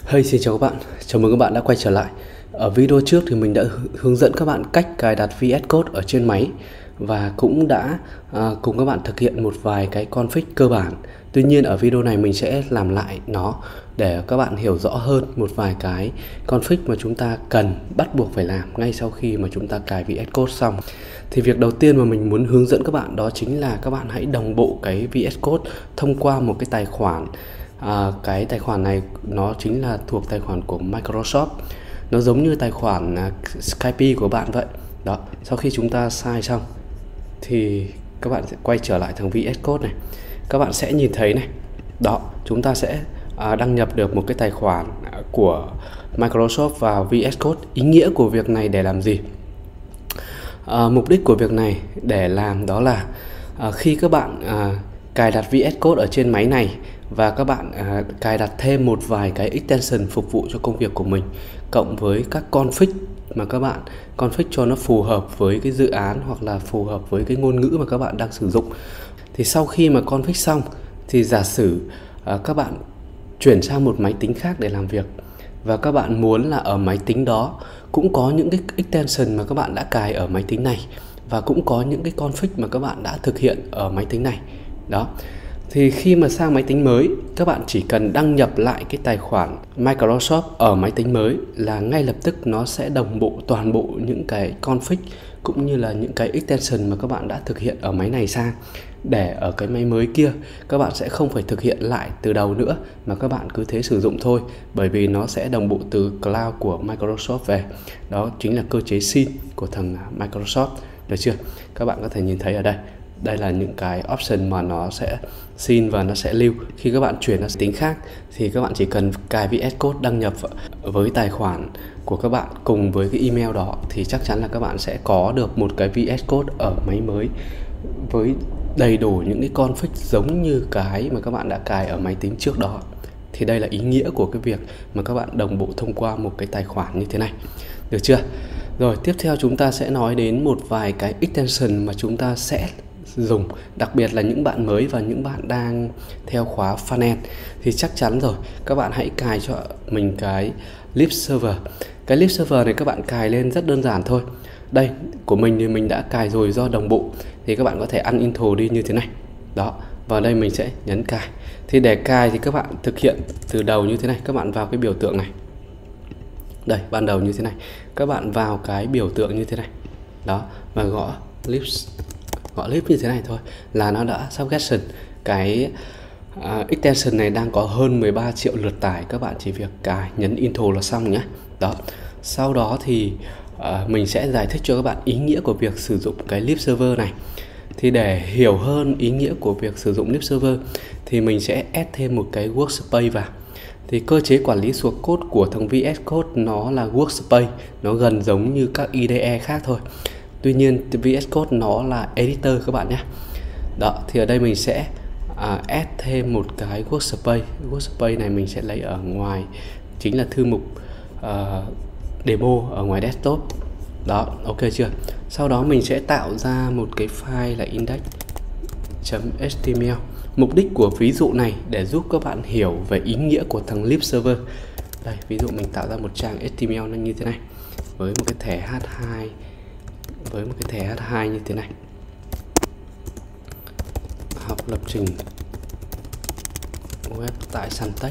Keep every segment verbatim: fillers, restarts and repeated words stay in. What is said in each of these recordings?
Hey, xin chào các bạn, chào mừng các bạn đã quay trở lại. Ở video trước thì mình đã hướng dẫn các bạn cách cài đặt vê ét Code ở trên máy và cũng đã à, cùng các bạn thực hiện một vài cái config cơ bản. Tuy nhiên ở video này mình sẽ làm lại nó để các bạn hiểu rõ hơn một vài cái config mà chúng ta cần bắt buộc phải làm ngay sau khi mà chúng ta cài vê ét Code xong. Thì việc đầu tiên mà mình muốn hướng dẫn các bạn đó chính là các bạn hãy đồng bộ cái vê ét Code thông qua một cái tài khoản. À, cái tài khoản này nó chính là thuộc tài khoản của Microsoft. Nó giống như tài khoản uh, Skype của bạn vậy. Đó, sau khi chúng ta sign xong thì các bạn sẽ quay trở lại thằng vê ét Code này. Các bạn sẽ nhìn thấy này. Đó, chúng ta sẽ uh, đăng nhập được một cái tài khoản của Microsoft vào vê ét Code. Ý nghĩa của việc này để làm gì? Uh, mục đích của việc này để làm đó là uh, khi các bạn uh, cài đặt vê ét Code ở trên máy này và các bạn à, cài đặt thêm một vài cái extension phục vụ cho công việc của mình, cộng với các config mà các bạn config cho nó phù hợp với cái dự án hoặc là phù hợp với cái ngôn ngữ mà các bạn đang sử dụng. Thì sau khi mà config xong thì giả sử à, các bạn chuyển sang một máy tính khác để làm việc và các bạn muốn là ở máy tính đó cũng có những cái extension mà các bạn đã cài ở máy tính này và cũng có những cái config mà các bạn đã thực hiện ở máy tính này. Đó. Thì khi mà sang máy tính mới, các bạn chỉ cần đăng nhập lại cái tài khoản Microsoft ở máy tính mới là ngay lập tức nó sẽ đồng bộ toàn bộ những cái config cũng như là những cái extension mà các bạn đã thực hiện ở máy này sang, để ở cái máy mới kia các bạn sẽ không phải thực hiện lại từ đầu nữa mà các bạn cứ thế sử dụng thôi, bởi vì nó sẽ đồng bộ từ cloud của Microsoft về. Đó chính là cơ chế sync của thằng Microsoft, được chưa? Các bạn có thể nhìn thấy ở đây. Đây là những cái option mà nó sẽ sync và nó sẽ lưu. Khi các bạn chuyển sang tính khác thì các bạn chỉ cần cài vê ét Code đăng nhập với tài khoản của các bạn cùng với cái email đó thì chắc chắn là các bạn sẽ có được một cái vê ét Code ở máy mới với đầy đủ những cái config giống như cái mà các bạn đã cài ở máy tính trước đó. Thì đây là ý nghĩa của cái việc mà các bạn đồng bộ thông qua một cái tài khoản như thế này, được chưa? Rồi tiếp theo chúng ta sẽ nói đến một vài cái extension mà chúng ta sẽ dùng, đặc biệt là những bạn mới và những bạn đang theo khóa Frontend thì chắc chắn rồi, các bạn hãy cài cho mình cái Lip Server. Cái Lip Server này các bạn cài lên rất đơn giản thôi. Đây, của mình thì mình đã cài rồi do đồng bộ, thì các bạn có thể ăn intro đi như thế này. Đó, vào đây mình sẽ nhấn cài. Thì để cài thì các bạn thực hiện từ đầu như thế này, các bạn vào cái biểu tượng này. Đây, ban đầu như thế này. Các bạn vào cái biểu tượng như thế này. Đó, và gõ Lips gõ lip như thế này thôi là nó đã suggestion. Cái uh, extension này đang có hơn mười ba triệu lượt tải, các bạn chỉ việc cài nhấn intro là xong nhé. Đó. Sau đó thì uh, mình sẽ giải thích cho các bạn ý nghĩa của việc sử dụng cái Lip Server này. Thì để hiểu hơn ý nghĩa của việc sử dụng Lip Server thì mình sẽ add thêm một cái workspace vào. Thì cơ chế quản lý source code của thằng vê ét Code nó là workspace, nó gần giống như các i đê e khác thôi. Tuy nhiên vê ét Code nó là editor các bạn nhé. Đó, thì ở đây mình sẽ uh, add thêm một cái workspace. Workspace này mình sẽ lấy ở ngoài, chính là thư mục uh, demo ở ngoài desktop. Đó, ok chưa? Sau đó mình sẽ tạo ra một cái file là index.html. Mục đích của ví dụ này để giúp các bạn hiểu về ý nghĩa của thằng Lip Server. Đây, ví dụ mình tạo ra một trang ếch ti em eo nó như thế này với một cái thẻ hát hai với một cái thẻ hát hai như thế này. Học lập trình web tại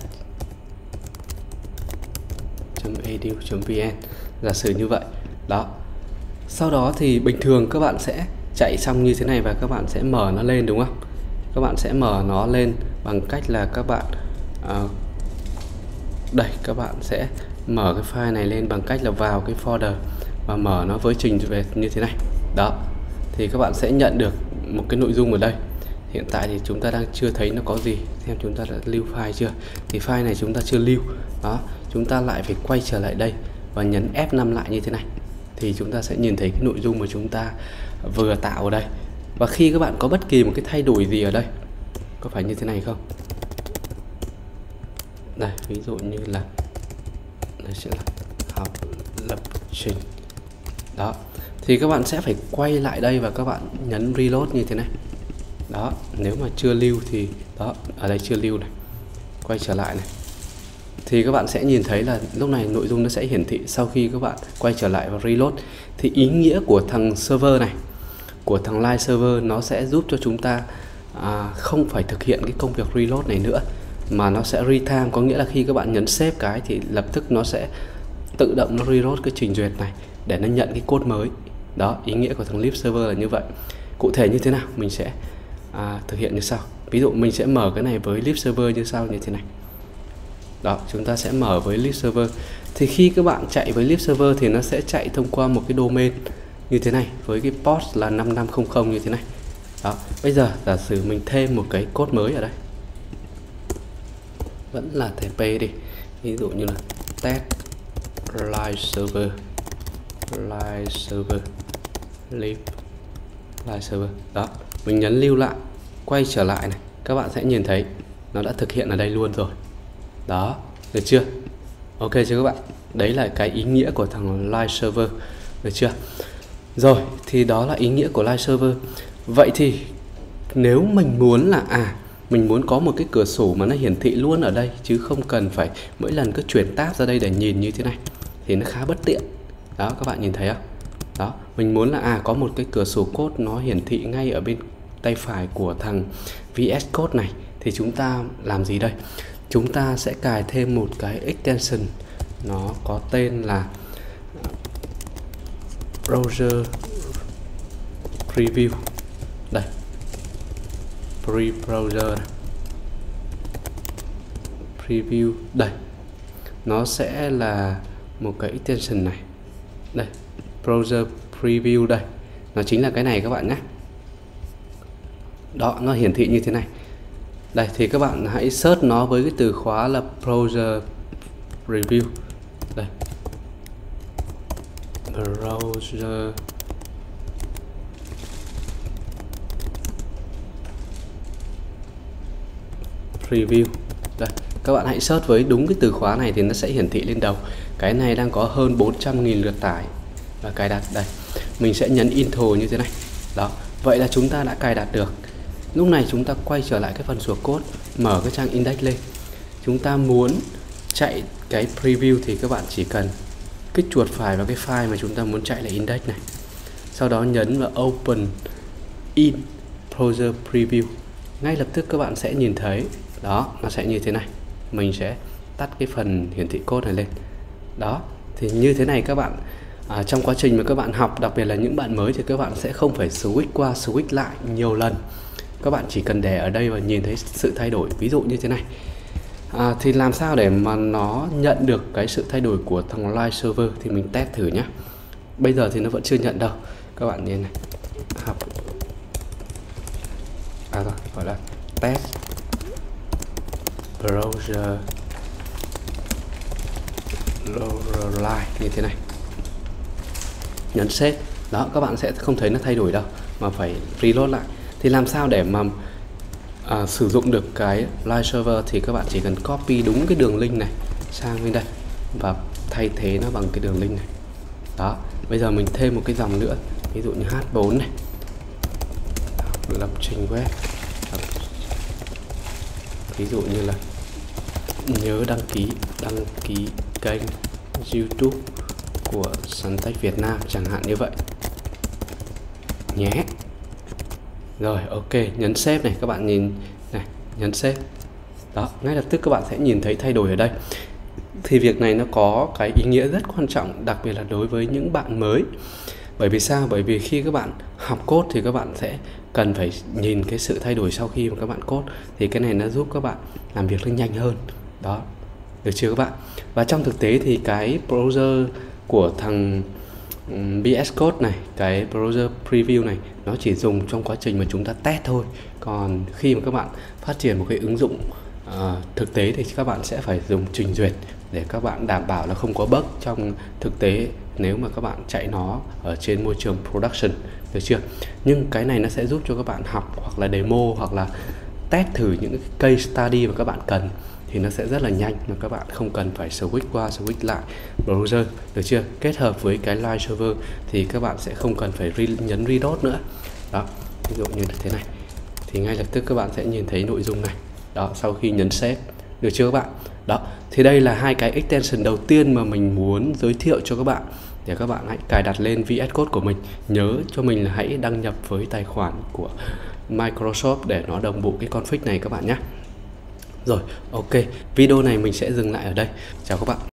Santech.edu.vn, giả sử như vậy. Đó. Sau đó thì bình thường các bạn sẽ chạy xong như thế này và các bạn sẽ mở nó lên, đúng không? Các bạn sẽ mở nó lên bằng cách là các bạn uh, đây, các bạn sẽ mở cái file này lên bằng cách là vào cái folder và mở nó với trình duyệt như thế này. Đó, thì các bạn sẽ nhận được một cái nội dung ở đây. Hiện tại thì chúng ta đang chưa thấy nó có gì. Xem chúng ta đã lưu file chưa. Thì file này chúng ta chưa lưu. Đó, chúng ta lại phải quay trở lại đây và nhấn F năm lại như thế này. Thì chúng ta sẽ nhìn thấy cái nội dung mà chúng ta vừa tạo ở đây. Và khi các bạn có bất kỳ một cái thay đổi gì ở đây, có phải như thế này không? Đây, ví dụ như là đây sẽ là học lập trình. Đó, thì các bạn sẽ phải quay lại đây và các bạn nhấn reload như thế này. Đó, nếu mà chưa lưu thì đó, ở đây chưa lưu này. Quay trở lại này. thì các bạn sẽ nhìn thấy là lúc này nội dung nó sẽ hiển thị sau khi các bạn quay trở lại và reload. Thì ý nghĩa của thằng server này, của thằng live server, nó sẽ giúp cho chúng ta à, không phải thực hiện cái công việc reload này nữa, mà nó sẽ retime, có nghĩa là khi các bạn nhấn save cái thì lập tức nó sẽ tự động nó reload cái trình duyệt này để nó nhận cái code mới. Đó, ý nghĩa của thằng live server là như vậy. Cụ thể như thế nào mình sẽ à, thực hiện như sau. Ví dụ mình sẽ mở cái này với live server như sau, như thế này. Đó, chúng ta sẽ mở với live server. Thì khi các bạn chạy với live server thì nó sẽ chạy thông qua một cái domain như thế này, với cái port là năm năm không không như thế này. Đó, bây giờ giả sử mình thêm một cái code mới ở đây, vẫn là tê pê đi, ví dụ như là test live server, live server, live live server. Đó, mình nhấn lưu lại, quay trở lại này, các bạn sẽ nhìn thấy nó đã thực hiện ở đây luôn rồi. Đó, được chưa? Ok chưa các bạn? Đấy là cái ý nghĩa của thằng live server, được chưa? Rồi, thì đó là ý nghĩa của live server. Vậy thì nếu mình muốn là à mình muốn có một cái cửa sổ mà nó hiển thị luôn ở đây, chứ không cần phải mỗi lần cứ chuyển tab ra đây để nhìn như thế này, thì nó khá bất tiện. Đó, các bạn nhìn thấy không? Đó, mình muốn là à có một cái cửa sổ code nó hiển thị ngay ở bên tay phải của thằng vê ét Code này, thì chúng ta làm gì đây? Chúng ta sẽ cài thêm một cái extension, nó có tên là browser preview. Đây, pre browser preview đây, nó sẽ là một cái extension này. Đây, browser preview đây, nó chính là cái này các bạn nhé. Đó, nó hiển thị như thế này. Đây, thì các bạn hãy search nó với cái từ khóa là browser preview. Đây, browser preview. Đây, các bạn hãy search với đúng cái từ khóa này thì nó sẽ hiển thị lên đầu. Cái này đang có hơn bốn trăm nghìn lượt tải và cài đặt. Đây, mình sẽ nhấn intro như thế này. Đó, vậy là chúng ta đã cài đặt được. Lúc này chúng ta quay trở lại cái phần source code, mở cái trang index lên. Chúng ta muốn chạy cái preview thì các bạn chỉ cần kích chuột phải vào cái file mà chúng ta muốn chạy là index này. Sau đó nhấn vào open in browser preview. Ngay lập tức các bạn sẽ nhìn thấy đó, nó sẽ như thế này. Mình sẽ tắt cái phần hiển thị code này lên. Đó, thì như thế này các bạn à, trong quá trình mà các bạn học, đặc biệt là những bạn mới, thì các bạn sẽ không phải switch qua switch lại nhiều lần. Các bạn chỉ cần để ở đây và nhìn thấy sự thay đổi, ví dụ như thế này. À, thì làm sao để mà nó nhận được cái sự thay đổi của thằng live server thì mình test thử nhé. Bây giờ thì nó vẫn chưa nhận đâu. Các bạn nhìn này, học à rồi, gọi là test browser live như thế này. Nhấn save. Đó, các bạn sẽ không thấy nó thay đổi đâu, mà phải reload lại. Thì làm sao để mà à, sử dụng được cái live server thì các bạn chỉ cần copy đúng cái đường link này sang bên đây và thay thế nó bằng cái đường link này. Đó, bây giờ mình thêm một cái dòng nữa, ví dụ như H bốn này, lập trình web, ví dụ như là nhớ đăng ký đăng ký kênh YouTube của Suntech Việt Nam chẳng hạn như vậy nhé. Rồi, ok, nhấn save này, các bạn nhìn này, nhấn save. Đó, ngay lập tức các bạn sẽ nhìn thấy thay đổi ở đây. Thì việc này nó có cái ý nghĩa rất quan trọng, đặc biệt là đối với những bạn mới. Bởi vì sao? Bởi vì khi các bạn học code thì các bạn sẽ cần phải nhìn cái sự thay đổi sau khi mà các bạn code. Thì cái này nó giúp các bạn làm việc nó nhanh hơn. Đó, được chưa các bạn? Và trong thực tế thì cái browser của thằng vê ét Code này, cái browser preview này, nó chỉ dùng trong quá trình mà chúng ta test thôi. Còn khi mà các bạn phát triển một cái ứng dụng uh, thực tế thì các bạn sẽ phải dùng trình duyệt để các bạn đảm bảo là không có bug trong thực tế nếu mà các bạn chạy nó ở trên môi trường production, được chưa? Nhưng cái này nó sẽ giúp cho các bạn học hoặc là demo hoặc là test thử những case study mà các bạn cần, thì nó sẽ rất là nhanh mà các bạn không cần phải switch qua switch lại browser, được chưa? Kết hợp với cái live server thì các bạn sẽ không cần phải re nhấn reload nữa. Đó, ví dụ như thế này thì ngay lập tức các bạn sẽ nhìn thấy nội dung này. Đó, sau khi nhấn save, được chưa các bạn? Đó, thì đây là hai cái extension đầu tiên mà mình muốn giới thiệu cho các bạn để các bạn hãy cài đặt lên vê ét Code của mình. Nhớ cho mình là hãy đăng nhập với tài khoản của Microsoft để nó đồng bộ cái config này các bạn nhé. Rồi, ok, video này mình sẽ dừng lại ở đây. Chào các bạn.